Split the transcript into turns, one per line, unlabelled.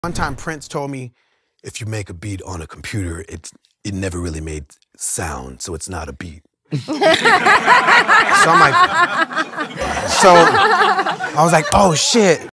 One time Prince told me, if you make a beat on a computer, it never really made sound, so it's not a beat. So I was like, oh shit.